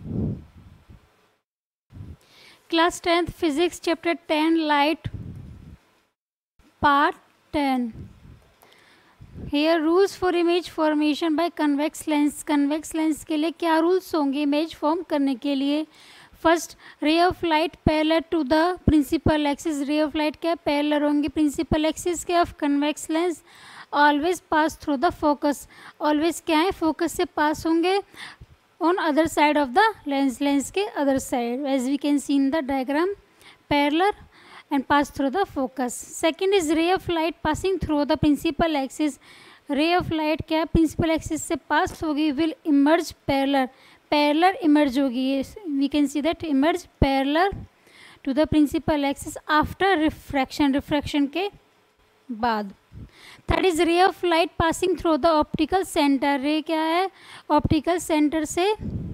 Class 10th Physics Chapter 10 Light Part 10. Here rules for image formation by convex lens. Convex lens के लिए क्या rules होंगे image form करने के लिए? First, ray of light parallel to the principal axis. Ray of light क्या parallel होंगे principal axis के of convex lens. Always pass through the focus. Always क्या है focus से pass होंगे on other side of the lens. Lens के other side, as we can see in the diagram, parallel and pass through the focus. Second is ray of light passing through the principal axis. Ray of light क्या principal axis से pass होगी, will emerge parallel. Parallel emerge होगी, we can see that emerge parallel to the principal axis after refraction. Refraction के बाद. Third is ray of light passing through the optical center. ray क्या है, optical center से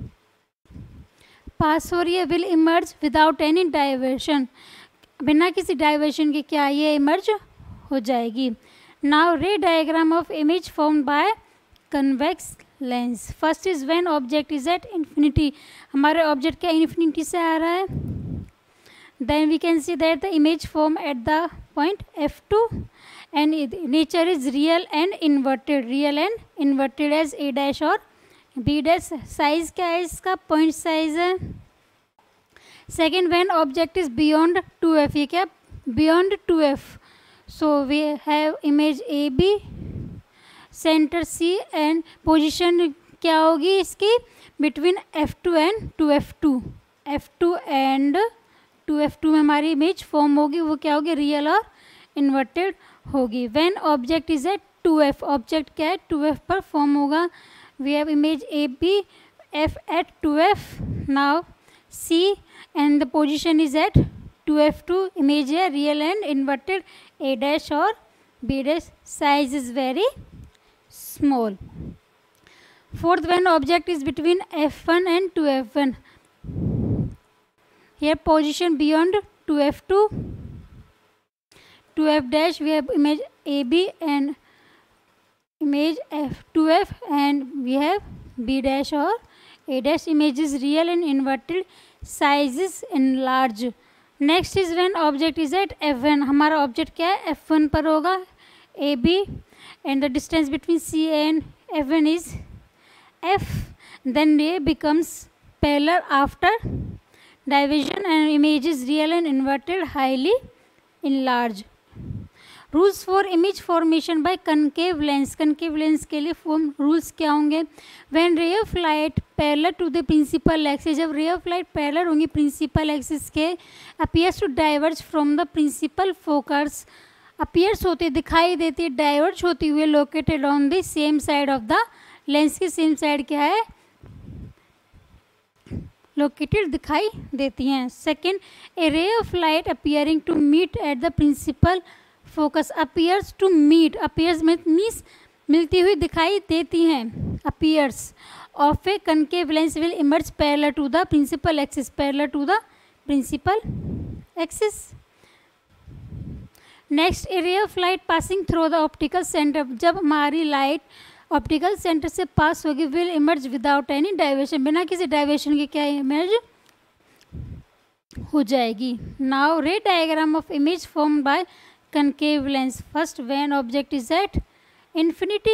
पास हो रही है, will emerge without any diversion. बिना किसी डाइवर्शन के क्या ये इमर्ज हो जाएगी. Now ray diagram of image formed by convex lens. First is when object is at infinity. हमारे ऑब्जेक्ट क्या इन्फिनिटी से आ रहा है. Then we can see that the image form at the point F2 and nature is real and inverted. Real and inverted as A dash और B dash. Size क्या है इसका, पॉइंट साइज है. Second, when object is beyond 2f. ये क्या beyond 2f. So we have image AB, center C and position क्या होगी इसकी between F2 and 2f2. F2 and 2f2 में हमारी इमेज फॉर्म होगी, वो क्या होगी, रियल और इन्वर्टेड होगी. When object is at 2f. Object क्या है 2f पर फॉर्म होगा. We have image AB, F at 2f. Now C and the position is at 2f2. image है real and inverted, A dash और B dash. size is very small. Fourth, when object is between F1 and 2f1. here position beyond 2f2, 2f dash. we have image AB and image F2f and we have B dash or A dash. image is real and inverted, size is enlarged. Next is when object is at F1. हमारा object क्या है F1 पर होगा, AB and the distance between C and F1 is F. Then A becomes parallel after diversion and image is real and inverted, highly enlarged. Rules for image formation by concave lens. Concave lens के लिए form rules क्या होंगे. When ray of light parallel to the principal axis. जब ray of light parallel होंगी principal axis के, appears to diverge from the principal focus. Appears होती दिखाई देती, डाइवर्ज होती हुई located on the same side of the lens. की same side क्या है, लोकेटेड दिखाई देती हैं. Second, A ray of light appearing to meet at the principal focus. Appears to meet. Appears means मिलती हुई दिखाई देती हैं. Appears of a concave lens will emerge parallel to the principal axis. Parallel to the principal axis. Next, a ray of light passing through the optical centre. जब हमारी light optical centre से pass होगी, will emerge without any diversion. बिना किसी diversion के क्या emerge हो जाएगी. Now ray diagram of image form by concave lens. First, when object is at infinity.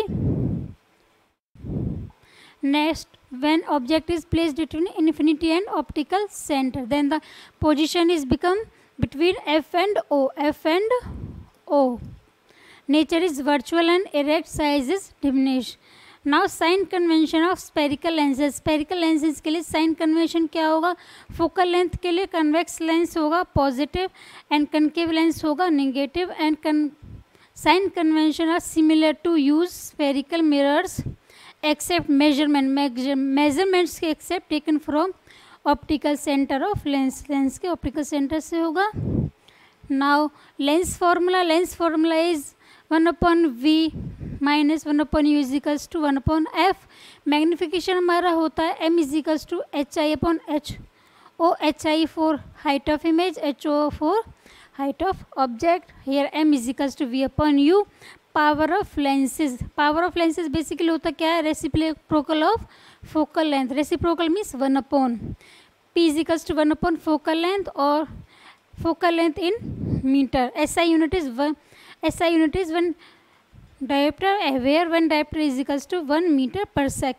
Next, when object is placed between infinity and optical center, then the position is become between F and O. F and O. nature is virtual and erect, size is diminished. Now sign convention of spherical lenses. Spherical lenses के लिए sign convention क्या होगा. Focal length के लिए convex lens होगा positive and concave lens होगा negative. And sign convention are similar to use spherical mirrors except measurements के except taken from optical centre of lens. Lens के ऑप्टिकल सेंटर से होगा. Now lens formula is 1/V minus 1/U is equals to 1/F. Magnification हमारा होता है M is equals to HI/H. O HI for height of image, HO for height of object. Here M is equals to V/U. Power of lenses. Power of lenses basically होता क्या है, reciprocal of focal length. Reciprocal means 1/, P is equals to 1/, focal length और focal length in metre. SI unit is 1 diopter, where 1 diopter is equals to 1 meter per sec.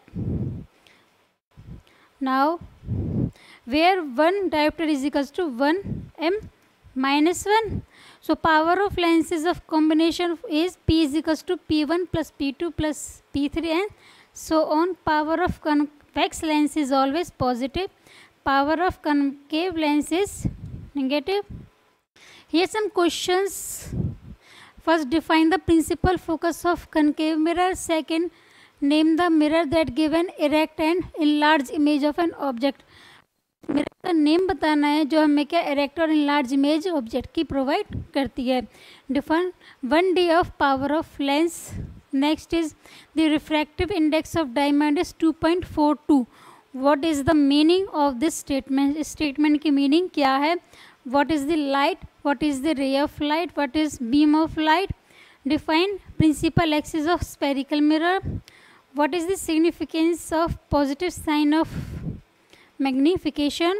Now where 1 diopter is equals to 1 m minus 1. So power of lenses of combination is P is equals to P1 plus P2 plus P3 and so on. Power of convex lens is always positive. Power of concave lens is negative. Here some questions. First, define the principal focus of concave mirror. Second, name the mirror that give an erect and enlarged image of an object. Mirror का name बताना है जो हमें क्या erect और enlarge image object की provide करती है. Define 1D of power of lens. Next is the refractive index of diamond is 2.42. What is the meaning of this statement. इस स्टेटमेंट की मीनिंग क्या है. What is the light, what is the ray of light, what is beam of light. Define principal axis of spherical mirror. What is the significance of positive sign of magnification.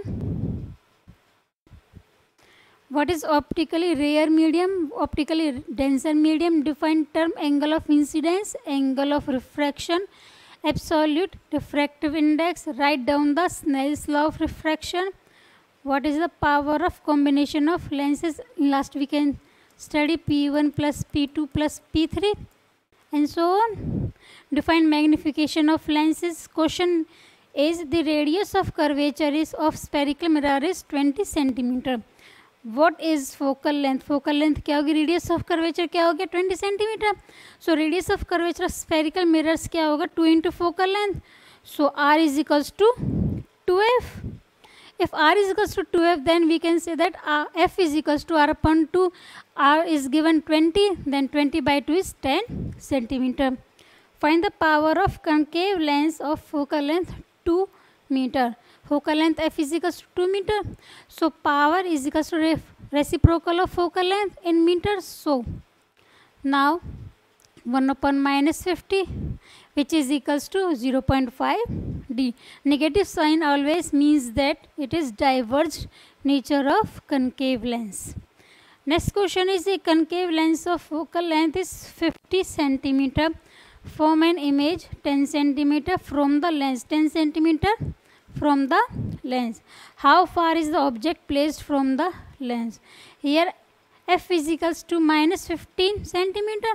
What is optically rare medium, optically denser medium. Define term angle of incidence, angle of refraction, absolute refractive index. Write down the Snell's law of refraction. What is the power of combination of lenses. Last we can study P1 plus P2 plus P3 and so on. Define magnification of lenses. Question is the radius of curvature is of spherical mirror is 20 centimeter. What is focal length. Focal length क्या होगी, radius of curvature क्या हो गया 20 centimeter. So radius of curvature of spherical mirrors क्या होगा 2 into focal length. So R is equals to 2F. If R is equals to 2F, then we can say that F is equals to R upon 2. R is given 20, then 20 by 2 is 10 centimeter. Find the power of concave lens of focal length 2 meter. Focal length F is equals to 2 meter. So power is equals to reciprocal of focal length in meters. So now 1 upon minus 50, which is equals to 0.5 D. Negative sign always means that it is diverged nature of concave lens. Next question is a concave lens of focal length is 50 centimeter. Form an image 10 centimeter from the lens. 10 centimeter from the lens. How far is the object placed from the lens? Here F is equals to minus 15 centimeter.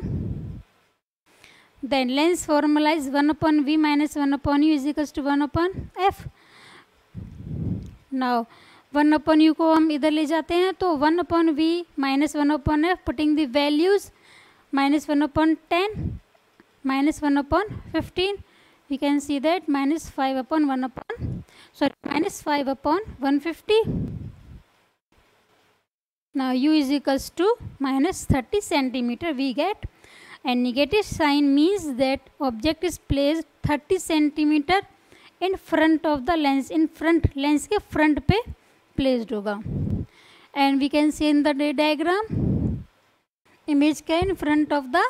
Then lens formula is 1 upon V minus 1 upon U is equals to 1 upon F. Now 1 upon U को हम इधर ले जाते हैं तो 1 upon V minus 1 upon F, putting the values minus 1 upon 10 minus 1 upon 15, we can see that minus 5 upon 1 upon, sorry, minus 5 upon 150. Now U is equals to minus 30 centimeter we get, and negative sign means that object is placed 30 centimeter in front of the lens, in front, lens के front पे placed होगा. And we can see in the diagram, image क्या in front of the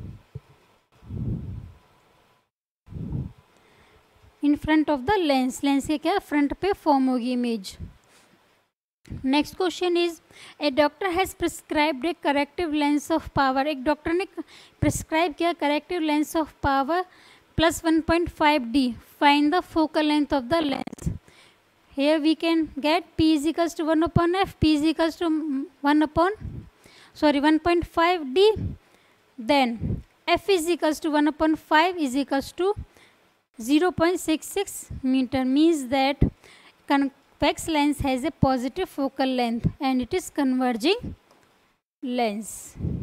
lens. Lens के क्या front पे form होगी image. Next question is a doctor has prescribed a corrective lens of power. एक doctor ने prescribe किया corrective lens of power plus 1.5 D. Find the focal length of the lens. Here we can get P is equals to 1 upon F. P is equals to 1.5 D. Then F is equals to 1 upon 5 is equals to 0.66 meter, means that convex lens has a positive focal length and it is converging lens.